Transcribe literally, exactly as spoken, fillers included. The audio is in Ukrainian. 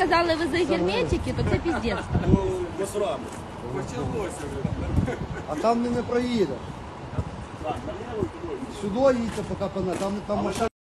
сказали, ви за герметики, то це піздець. Почалося. А там не, не проїде. Сюди їдьте, поки пане, там, там машина.